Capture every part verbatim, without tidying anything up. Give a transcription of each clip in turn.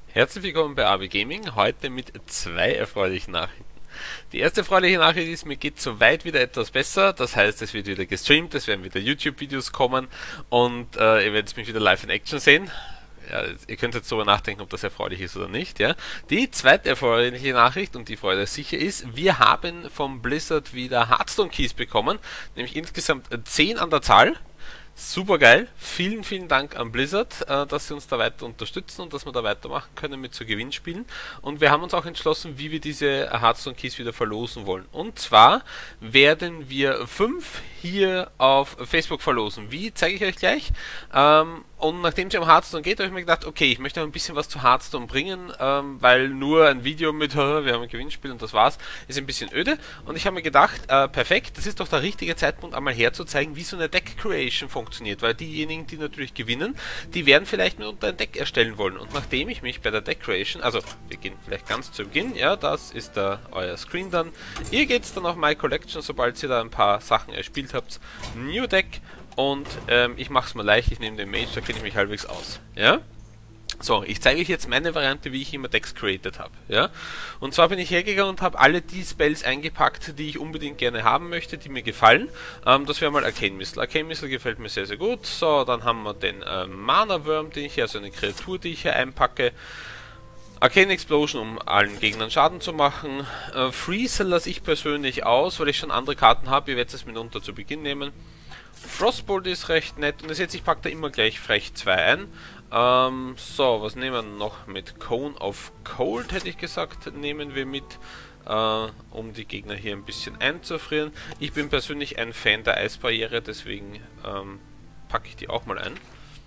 Herzlich willkommen bei A B Gaming, heute mit zwei erfreulichen Nachrichten. Die erste erfreuliche Nachricht ist, mir geht soweit wieder etwas besser, das heißt, es wird wieder gestreamt, es werden wieder YouTube-Videos kommen und äh, ihr werdet mich wieder live in Action sehen. Ja, ihr könnt jetzt darüber nachdenken, ob das erfreulich ist oder nicht. Ja. Die zweite erfreuliche Nachricht, und die Freude sicher ist, wir haben vom Blizzard wieder Hearthstone Keys bekommen, nämlich insgesamt zehn an der Zahl. Super geil. Vielen, vielen Dank an Blizzard, äh, dass sie uns da weiter unterstützen und dass wir da weitermachen können mit so Gewinnspielen. Und wir haben uns auch entschlossen, wie wir diese Hearthstone Keys wieder verlosen wollen. Und zwar werden wir fünf hier auf Facebook verlosen. Wie, zeige ich euch gleich. Ähm, und nachdem es um Hearthstone geht, habe ich mir gedacht, okay, ich möchte ein bisschen was zu Hearthstone bringen, ähm, weil nur ein Video mit, wir haben ein Gewinnspiel und das war's, ist ein bisschen öde. Und ich habe mir gedacht, äh, perfekt, das ist doch der richtige Zeitpunkt, einmal herzuzeigen, wie so eine Deck Creation funktioniert, weil diejenigen, die natürlich gewinnen, die werden vielleicht mitunter ein Deck erstellen wollen. Und nachdem ich mich bei der Deck Creation, also wir gehen vielleicht ganz zu Beginn, ja, das ist da euer Screen dann. Ihr geht's dann auf My Collection, sobald ihr da ein paar Sachen erspielt habt, New Deck. Und ähm, ich mache es mal leicht, ich nehme den Mage, da kenne ich mich halbwegs aus. Ja? So, ich zeige euch jetzt meine Variante, wie ich immer Decks created habe. Ja? Und zwar bin ich hergegangen und habe alle die Spells eingepackt, die ich unbedingt gerne haben möchte, die mir gefallen. Ähm, das wäre mal Arcane Missile. Arcane Missile gefällt mir sehr, sehr gut. So, dann haben wir den äh, Mana Worm, den ich hier, also eine Kreatur, die ich hier einpacke. Arcane Explosion, um allen Gegnern Schaden zu machen. Äh, Freeze lasse ich persönlich aus, weil ich schon andere Karten habe. Ihr werdet es mitunter zu Beginn nehmen. Frostbolt ist recht nett und das jetzt, ich packe da immer gleich frech zwei ein. Ähm, so, was nehmen wir noch mit? Cone of Cold hätte ich gesagt, nehmen wir mit, äh, um die Gegner hier ein bisschen einzufrieren. Ich bin persönlich ein Fan der Eisbarriere, deswegen ähm, packe ich die auch mal ein.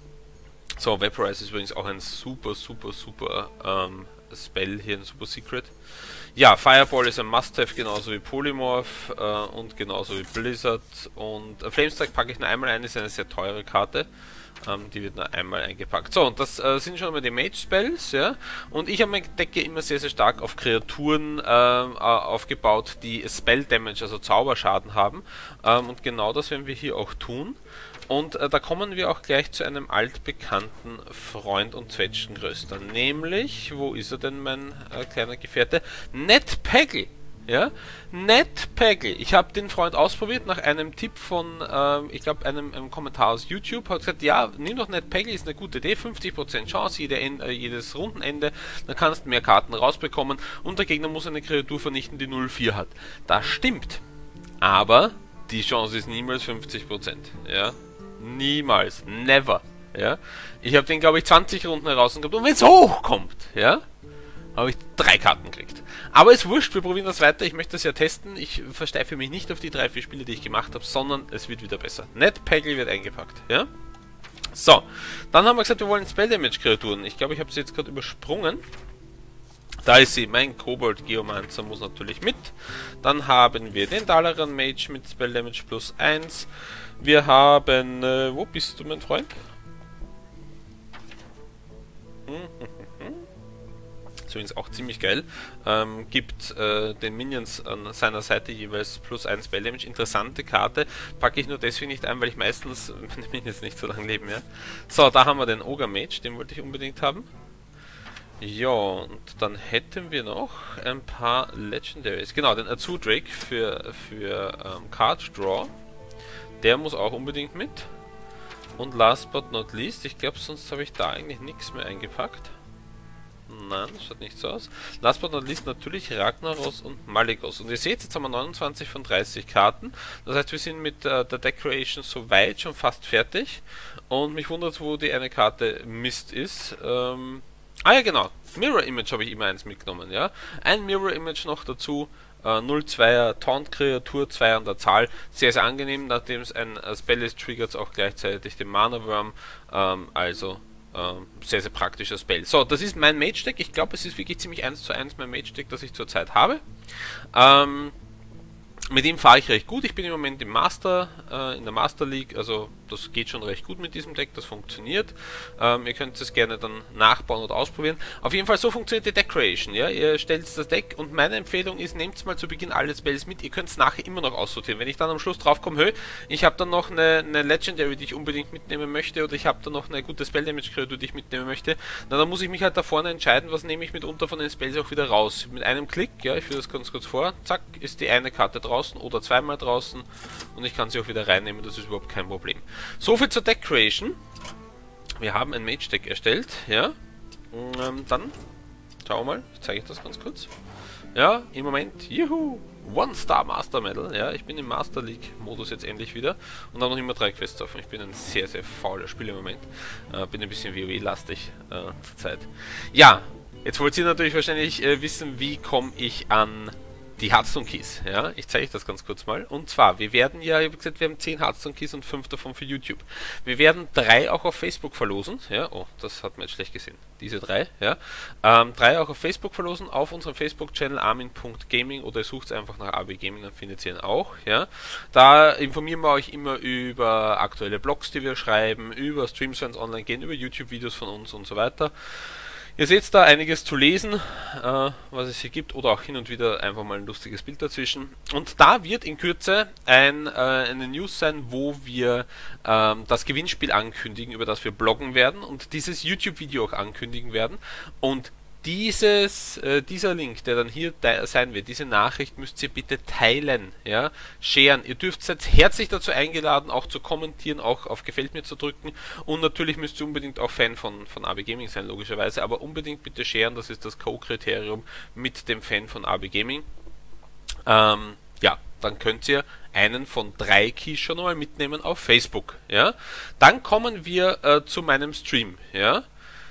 So, Vaporize ist übrigens auch ein super, super, super ähm, Spell hier, ein super Secret. Ja, Fireball ist ein Must-Have, genauso wie Polymorph äh, und genauso wie Blizzard. Und äh, Flamestrike packe ich nur einmal ein, ist eine sehr teure Karte. Ähm, die wird nur einmal eingepackt. So, und das äh, sind schon mal die Mage-Spells, ja. Und ich habe meine Decke immer sehr, sehr stark auf Kreaturen äh, aufgebaut, die Spell-Damage, also Zauberschaden haben. Ähm, und genau das werden wir hier auch tun. Und äh, da kommen wir auch gleich zu einem altbekannten Freund und Zwetschgenröster. Nämlich, wo ist er denn, mein äh, kleiner Gefährte? Ned Peggle. Ja? Ned Peggle. Ich habe den Freund ausprobiert nach einem Tipp von, ähm, ich glaube, einem, einem Kommentar aus YouTube. Hat gesagt, ja, nimm doch Ned Peggle, ist eine gute Idee. fünfzig Prozent Chance, jede Ende, äh, jedes Rundenende. Dann kannst du mehr Karten rausbekommen. Und der Gegner muss eine Kreatur vernichten, die null vier hat. Das stimmt. Aber die Chance ist niemals fünfzig Prozent. Ja? Niemals. Never. Ja? Ich habe den, glaube ich, zwanzig Runden heraus gehabt. Und wenn es hochkommt, ja, habe ich drei Karten gekriegt. Aber ist wurscht, wir probieren das weiter. Ich möchte das ja testen. Ich versteife mich nicht auf die drei, vier Spiele, die ich gemacht habe, sondern es wird wieder besser. Ned Peggle wird eingepackt. Ja? So, dann haben wir gesagt, wir wollen Spell-Damage-Kreaturen. Ich glaube, ich habe sie jetzt gerade übersprungen. Da ist sie, mein Kobold Geomancer muss natürlich mit. Dann haben wir den Dalaran Mage mit Spell Damage plus eins. Wir haben, äh, wo bist du, mein Freund? Ist übrigens auch ziemlich geil. Ähm, gibt äh, den Minions an seiner Seite jeweils plus eins Spell Damage. Interessante Karte. Packe ich nur deswegen nicht ein, weil ich meistens meine Minions nicht so lange leben, ja. So, da haben wir den Ogre Mage, den wollte ich unbedingt haben. Ja, und dann hätten wir noch ein paar Legendaries. Genau, den Azu Drake für, für ähm, Card Draw. Der muss auch unbedingt mit. Und last but not least, ich glaube, sonst habe ich da eigentlich nichts mehr eingepackt. Nein, das schaut nicht so aus. Last but not least natürlich Ragnaros und Malygos. Und ihr seht, jetzt haben wir neunundzwanzig von dreißig Karten. Das heißt, wir sind mit äh, der Deck Creation soweit schon fast fertig. Und mich wundert, wo die eine Karte Mist ist. Ähm... Ah ja, genau. Mirror Image habe ich immer eins mitgenommen, ja. Ein Mirror Image noch dazu. Äh, null zweier Taunt-Kreatur, zwei an der Zahl. Sehr, sehr angenehm, nachdem es ein äh, Spell ist, triggert es auch gleichzeitig den Mana Worm. Ähm, also, ähm, sehr, sehr praktischer Spell. So, das ist mein Mage-Deck. Ich glaube, es ist wirklich ziemlich eins zu eins mein Mage-Deck, das ich zurzeit habe. Ähm... Mit ihm fahre ich recht gut. Ich bin im Moment im Master, äh, in der Master League, also das geht schon recht gut mit diesem Deck, das funktioniert. Ähm, ihr könnt es gerne dann nachbauen oder ausprobieren. Auf jeden Fall, so funktioniert die Deck Creation. Ja? Ihr stellt das Deck und meine Empfehlung ist, nehmt mal zu Beginn alle Spells mit. Ihr könnt es nachher immer noch aussortieren. Wenn ich dann am Schluss drauf komme, hö, ich habe dann noch eine, eine Legendary, die ich unbedingt mitnehmen möchte, oder ich habe dann noch eine gute Spell Damage Kreatur, die ich mitnehmen möchte, na, dann muss ich mich halt da vorne entscheiden, was nehme ich mitunter von den Spells auch wieder raus. Mit einem Klick, ja, ich führe das ganz kurz vor, zack, ist die eine Karte draußen oder zweimal draußen und ich kann sie auch wieder reinnehmen, das ist überhaupt kein Problem. So viel zur Deck Creation. Wir haben ein Mage Deck erstellt, ja. Ähm, dann, schauen wir mal, ich zeige euch das ganz kurz. Ja, im Moment, juhu, One-Star Master Medal, ja, ich bin im Master League Modus jetzt endlich wieder und dann noch immer drei Quests offen. Ich bin ein sehr, sehr fauler Spieler im Moment, äh, bin ein bisschen WoW-lastig äh, zur Zeit. Ja, jetzt wollt ihr natürlich wahrscheinlich äh, wissen, wie komme ich an die Hearthstone Keys, ja, ich zeige euch das ganz kurz mal. Und zwar, wir werden ja, ich habe gesagt, wir haben zehn Hearthstone Keys und fünf davon für YouTube. Wir werden drei auch auf Facebook verlosen, ja, oh, das hat man jetzt schlecht gesehen, diese drei, ja, ähm, drei auch auf Facebook verlosen, auf unserem Facebook-Channel armin punkt gaming oder ihr sucht es einfach nach A B Gaming, dann findet ihr ihn auch, ja. Da informieren wir euch immer über aktuelle Blogs, die wir schreiben, über Streams, wenn es online gehen, über YouTube-Videos von uns und so weiter. Ihr seht da einiges zu lesen, äh, was es hier gibt, oder auch hin und wieder einfach mal ein lustiges Bild dazwischen. Und da wird in Kürze ein, äh, eine News sein, wo wir ähm, das Gewinnspiel ankündigen, über das wir bloggen werden und dieses YouTube-Video auch ankündigen werden. Und dieses, äh, dieser Link, der dann hier sein wird, diese Nachricht müsst ihr bitte teilen, ja, sharen. Ihr dürft seid herzlich dazu eingeladen, auch zu kommentieren, auch auf Gefällt mir zu drücken und natürlich müsst ihr unbedingt auch Fan von, von A B Gaming sein, logischerweise, aber unbedingt bitte sharen, das ist das Co-Kriterium mit dem Fan von A B Gaming. Ähm, ja, dann könnt ihr einen von drei Keys schon mal mitnehmen auf Facebook, ja. Dann kommen wir äh, zu meinem Stream, ja.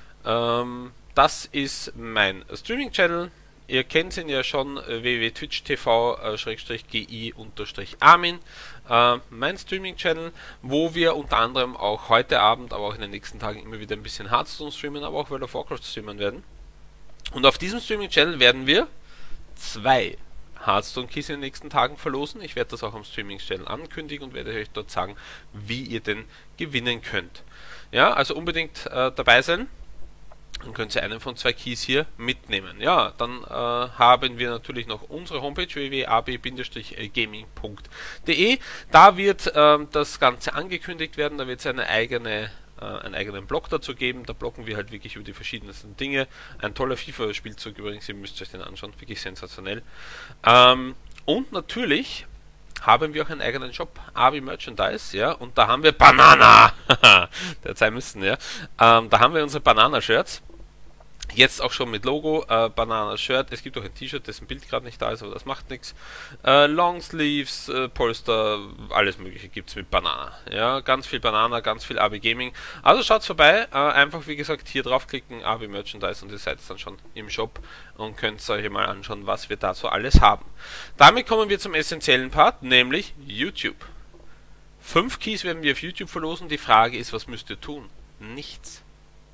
Ähm, Das ist mein Streaming-Channel. Ihr kennt ihn ja schon, w w w punkt twitch punkt t v slash g i unterstrich armin. Äh, mein Streaming-Channel, wo wir unter anderem auch heute Abend, aber auch in den nächsten Tagen immer wieder ein bisschen Hearthstone streamen, aber auch World of Warcraft streamen werden. Und auf diesem Streaming-Channel werden wir zwei Hearthstone-Keys in den nächsten Tagen verlosen. Ich werde das auch am Streaming-Channel ankündigen und werde euch dort sagen, wie ihr den gewinnen könnt. Ja, also unbedingt äh, dabei sein. Dann könnt ihr einen von zwei Keys hier mitnehmen. Ja, dann äh, haben wir natürlich noch unsere Homepage w w w punkt a b gaming punkt d e. Da wird ähm, das Ganze angekündigt werden, da wird es eine eigene, äh, einen eigenen Blog dazu geben. Da bloggen wir halt wirklich über die verschiedensten Dinge. Ein toller FIFA-Spielzug übrigens, ihr müsst euch den anschauen, wirklich sensationell. Ähm, und natürlich haben wir auch einen eigenen Shop, A B Merchandise, ja, und da haben wir Banana, der sein müssen, ja, ähm, da haben wir unsere Banana-Shirts, jetzt auch schon mit Logo, äh, Banana-Shirt, es gibt auch ein T-Shirt, dessen Bild gerade nicht da ist, aber das macht nichts, äh, Longsleeves, äh, Polster, alles mögliche gibt es mit Banana, ja, ganz viel Banana, ganz viel A B Gaming, also schaut vorbei, äh, einfach wie gesagt hier draufklicken, A B Merchandise und ihr seid dann schon im Shop und könnt euch mal anschauen, was wir da so alles haben. Damit kommen wir zum essentiellen Part, nämlich YouTube. Fünf Keys werden wir auf YouTube verlosen, die Frage ist, was müsst ihr tun? Nichts.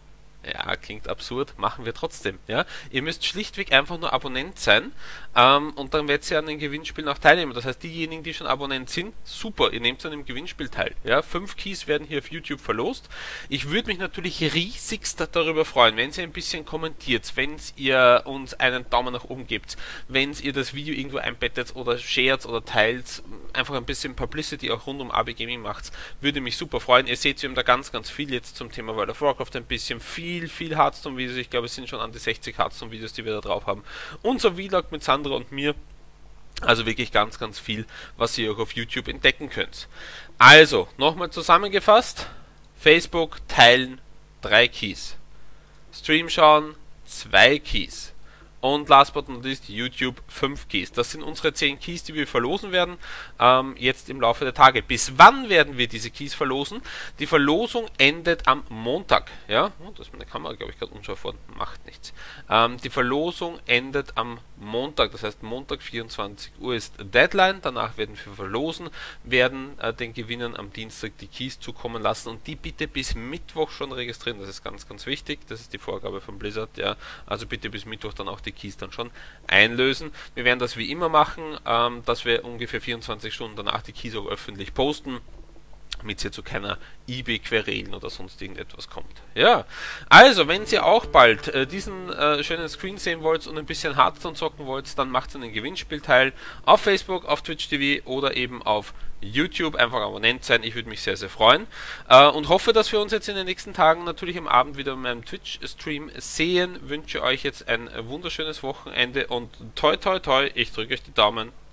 Ja, klingt absurd, machen wir trotzdem. Ja? Ihr müsst schlichtweg einfach nur Abonnent sein ähm, und dann werdet ihr an den Gewinnspielen auch teilnehmen. Das heißt, diejenigen, die schon Abonnent sind, super, ihr nehmt an dem Gewinnspiel teil. Ja? Fünf Keys werden hier auf YouTube verlost. Ich würde mich natürlich riesigst darüber freuen, wenn ihr ein bisschen kommentiert, wenn ihr uns einen Daumen nach oben gebt, wenn ihr das Video irgendwo einbettet oder shared oder teilt, einfach ein bisschen Publicity auch rund um A B Gaming macht, würde mich super freuen. Ihr seht, wir haben da ganz, ganz viel jetzt zum Thema World of Warcraft, ein bisschen viel Viel, viel Hearthstone-Videos, ich glaube es sind schon an die sechzig Hearthstone-Videos, die wir da drauf haben. Unser Vlog mit Sandra und mir, also wirklich ganz, ganz viel, was ihr auch auf YouTube entdecken könnt. Also, nochmal zusammengefasst, Facebook teilen, drei Keys. Stream schauen, zwei Keys. Und last but not least, YouTube fünf Keys. Das sind unsere zehn Keys, die wir verlosen werden, ähm, jetzt im Laufe der Tage. Bis wann werden wir diese Keys verlosen? Die Verlosung endet am Montag. Ja, oh, das ist meine Kamera, glaube ich, gerade unscharf worden. Macht nichts. Ähm, die Verlosung endet am Montag. Das heißt, Montag vierundzwanzig Uhr ist Deadline. Danach werden wir verlosen, werden äh, den Gewinnern am Dienstag die Keys zukommen lassen und die bitte bis Mittwoch schon registrieren. Das ist ganz, ganz wichtig. Das ist die Vorgabe von Blizzard. Ja, also bitte bis Mittwoch dann auch die Keys dann schon einlösen. Wir werden das wie immer machen, ähm, dass wir ungefähr vierundzwanzig Stunden danach die Keys auch öffentlich posten. damit es hier zu keiner eBay-Querelen oder sonst irgendetwas kommt. Ja, also, wenn ihr auch bald äh, diesen äh, schönen Screen sehen wollt und ein bisschen Hearthstone zocken wollt, dann macht einen Gewinnspiel teil auf Facebook, auf Twitch T V oder eben auf YouTube. Einfach Abonnent sein, ich würde mich sehr, sehr freuen. Äh, und hoffe, dass wir uns jetzt in den nächsten Tagen natürlich am Abend wieder in meinem Twitch-Stream sehen. Wünsche euch jetzt ein wunderschönes Wochenende und toi toi toi, ich drücke euch die Daumen.